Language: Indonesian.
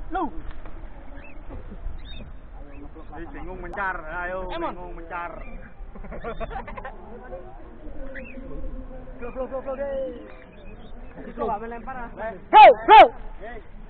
Lu. Bingung mencar, ayo bingung mencar. Flow deh. Itu gak melempar ah. Flow.